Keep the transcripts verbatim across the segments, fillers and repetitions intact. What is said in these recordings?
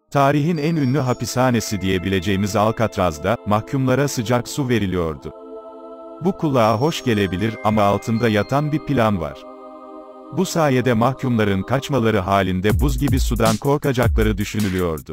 Tarihin en ünlü hapishanesi diyebileceğimiz Alcatraz'da, mahkumlara sıcak su veriliyordu. Bu kulağa hoş gelebilir ama altında yatan bir plan var. Bu sayede mahkumların kaçmaları halinde buz gibi sudan korkacakları düşünülüyordu.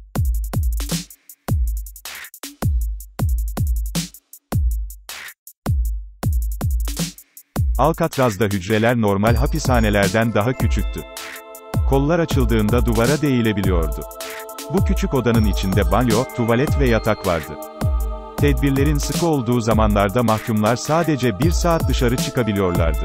Alcatraz'da hücreler normal hapishanelerden daha küçüktü. Kollar açıldığında duvara değilebiliyordu. Bu küçük odanın içinde banyo, tuvalet ve yatak vardı. Tedbirlerin sıkı olduğu zamanlarda mahkumlar sadece bir saat dışarı çıkabiliyorlardı.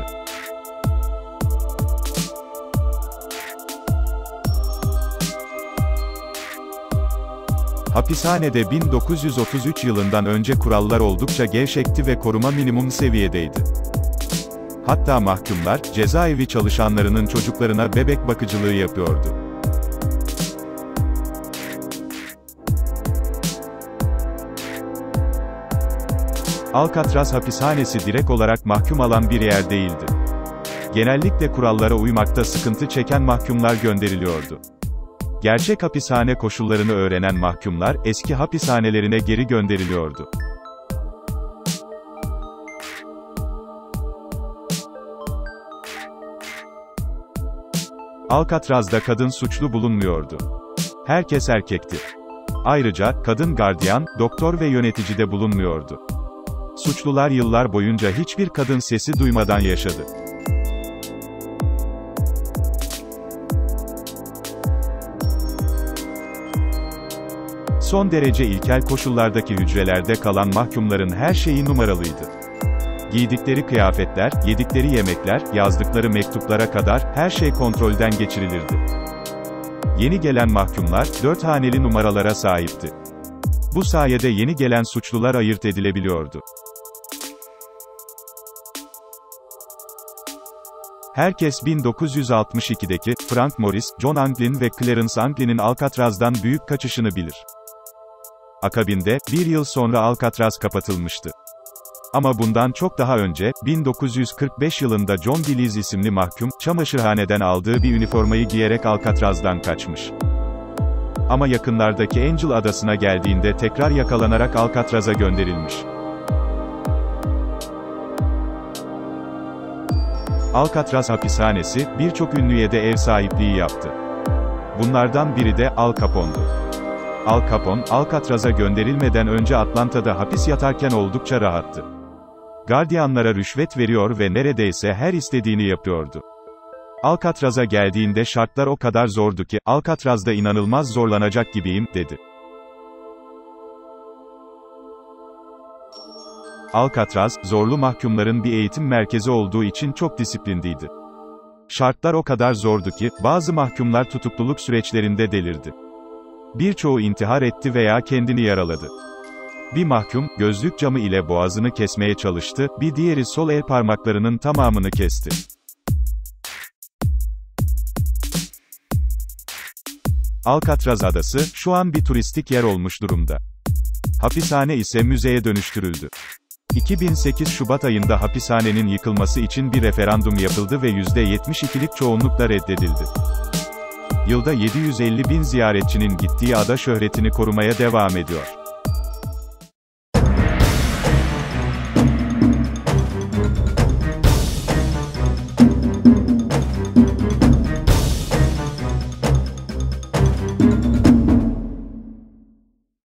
Hapishanede bin dokuz yüz otuz üç yılından önce kurallar oldukça gevşekti ve koruma minimum seviyedeydi. Hatta mahkumlar, cezaevi çalışanlarının çocuklarına bebek bakıcılığı yapıyordu. Alcatraz hapishanesi direkt olarak mahkum alan bir yer değildi. Genellikle kurallara uymakta sıkıntı çeken mahkumlar gönderiliyordu. Gerçek hapishane koşullarını öğrenen mahkumlar, eski hapishanelerine geri gönderiliyordu. Alcatraz'da kadın suçlu bulunmuyordu. Herkes erkekti. Ayrıca, kadın gardiyan, doktor ve yönetici de bulunmuyordu. Suçlular yıllar boyunca hiçbir kadın sesi duymadan yaşadı. Son derece ilkel koşullardaki hücrelerde kalan mahkumların her şeyi numaralıydı. Giydikleri kıyafetler, yedikleri yemekler, yazdıkları mektuplara kadar, her şey kontrolden geçirilirdi. Yeni gelen mahkumlar, dört haneli numaralara sahipti. Bu sayede yeni gelen suçlular ayırt edilebiliyordu. Herkes bin dokuz yüz altmış ikideki, Frank Morris, John Anglin ve Clarence Anglin'in Alcatraz'dan büyük kaçışını bilir. Akabinde, bir yıl sonra Alcatraz kapatılmıştı. Ama bundan çok daha önce, bin dokuz yüz kırk beş yılında John Gillies isimli mahkum, çamaşırhaneden aldığı bir üniformayı giyerek Alcatraz'dan kaçmış. Ama yakınlardaki Angel adasına geldiğinde tekrar yakalanarak Alcatraz'a gönderilmiş. Alcatraz hapishanesi, birçok ünlüye de ev sahipliği yaptı. Bunlardan biri de Al Capone'du. Al Capone, Alcatraz'a gönderilmeden önce Atlanta'da hapis yatarken oldukça rahattı. Gardiyanlara rüşvet veriyor ve neredeyse her istediğini yapıyordu. Alcatraz'a geldiğinde şartlar o kadar zordu ki, Alcatraz'da inanılmaz zorlanacak gibiyim, dedi. Alcatraz, zorlu mahkumların bir eğitim merkezi olduğu için çok disiplinliydi. Şartlar o kadar zordu ki, bazı mahkumlar tutukluluk süreçlerinde delirdi. Birçoğu intihar etti veya kendini yaraladı. Bir mahkum, gözlük camı ile boğazını kesmeye çalıştı, bir diğeri sol el parmaklarının tamamını kesti. Alcatraz adası, şu an bir turistik yer olmuş durumda. Hapishane ise müzeye dönüştürüldü. iki bin sekiz Şubat ayında hapishanenin yıkılması için bir referandum yapıldı ve yüzde yetmiş ikilik çoğunlukla reddedildi. Yılda yedi yüz elli bin ziyaretçinin gittiği ada şöhretini korumaya devam ediyor.